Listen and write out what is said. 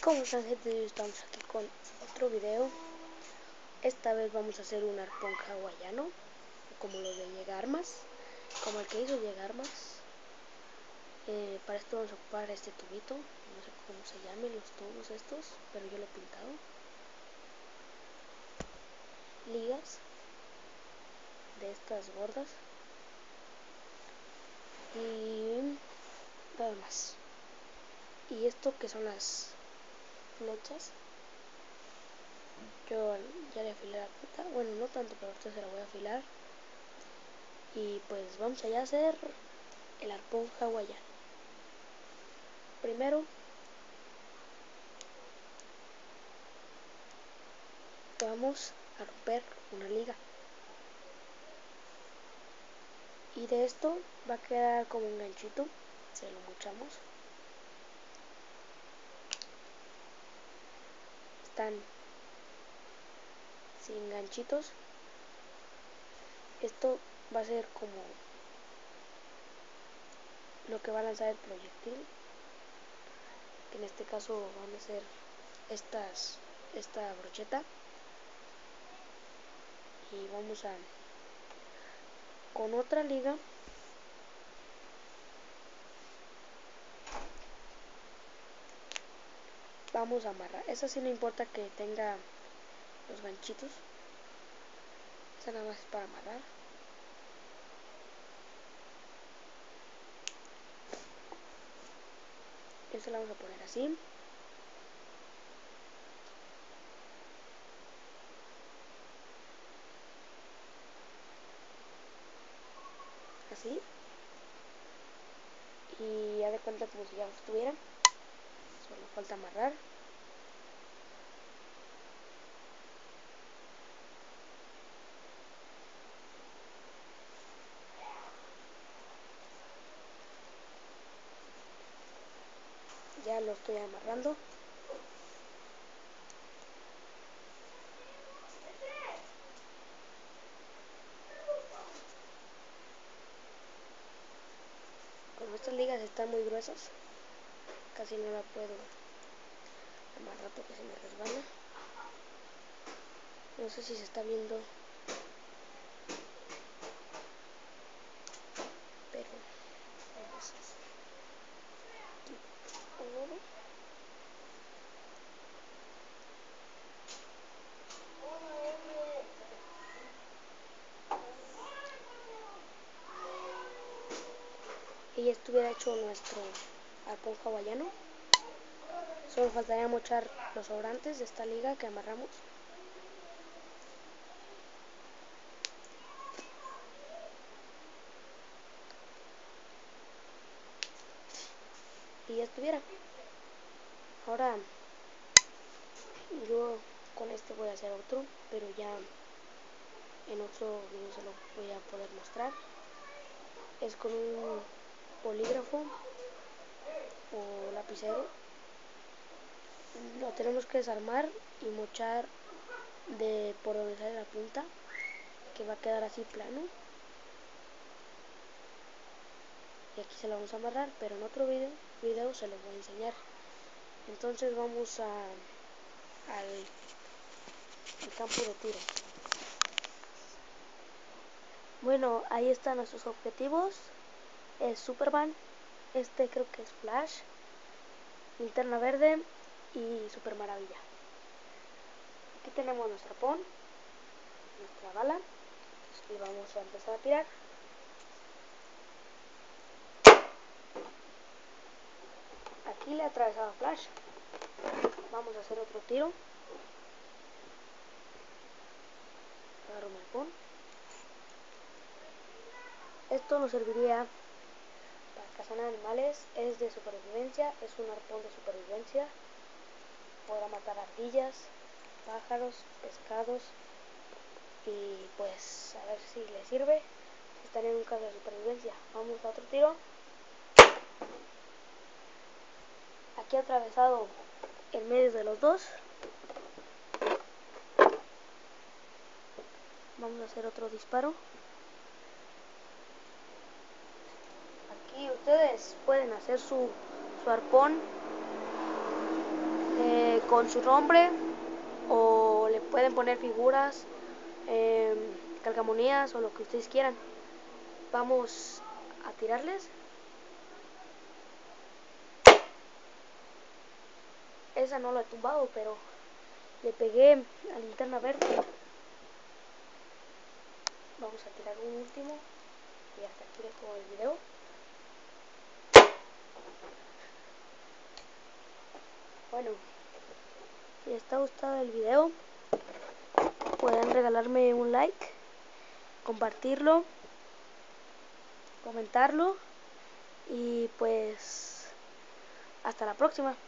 ¿Cómo están, gente? Hoy estamos aquí con otro video. Esta vez vamos a hacer un arpón hawaiano, como lo de Llegarmas, como el que hizo Llegarmas. Para esto vamos a ocupar este tubito, no sé cómo se llamen los tubos estos, pero yo lo he pintado. Ligas de estas gordas y nada más. Y esto que son las flechas, yo ya le afilé la punta, bueno, no tanto, pero ahorita se la voy a afilar. Y pues vamos allá a hacer el arpón hawaiano. Primero vamos a romper una liga, y de esto va a quedar como un ganchito. Se lo mochamos. Están sin ganchitos. Esto va a ser como lo que va a lanzar el proyectil, que en este caso van a ser esta brocheta. Y vamos a con otra liga vamos a amarrar. Esa sí no importa que tenga los ganchitos, esa nada más es para amarrar. Esta la vamos a poner así. Así. Y ya de cuenta como si ya estuviera. Solo falta amarrar. Ya lo estoy amarrando. Como estas ligas están muy gruesas, casi no la puedo amarrar porque se me resbala. No sé si se está viendo, pero vamos a hacer un nudo. Y ya estuviera hecho nuestro arpón hawaiano. Solo faltaría mochar los sobrantes de esta liga que amarramos. Y ya estuviera. Ahora yo con este voy a hacer otro, pero ya en otro video se lo voy a poder mostrar. Es con un bolígrafo o lapicero. Lo tenemos que desarmar y mochar de por donde sale la punta, que va a quedar así plano. Y aquí se lo vamos a amarrar, pero en otro video se lo voy a enseñar. Entonces vamos al campo de tiro. Bueno, ahí están nuestros objetivos. Es Superman, este creo que es Flash, Linterna Verde y Super Maravilla. Aquí tenemos nuestro arpón, nuestra bala, y vamos a empezar a tirar. Aquí le he atravesado a Flash. Vamos a hacer otro tiro. Agarro mi arpón. Esto nos serviría para cazar animales. Es de supervivencia, es un arpón de supervivencia. Podrá matar ardillas, pájaros, pescados. Y pues a ver si le sirve. Estaré en un caso de supervivencia. Vamos a otro tiro. Aquí atravesado en medio de los dos. Vamos a hacer otro disparo. Aquí ustedes pueden hacer su arpón con su nombre, o le pueden poner figuras, calcamonías o lo que ustedes quieran. Vamos a tirarles. Esa no la he tumbado, pero le pegué a la linterna verde. Vamos a tirar un último y hasta aquí dejo el video. Bueno, si les está gustando el video, pueden regalarme un like, compartirlo, comentarlo y pues hasta la próxima.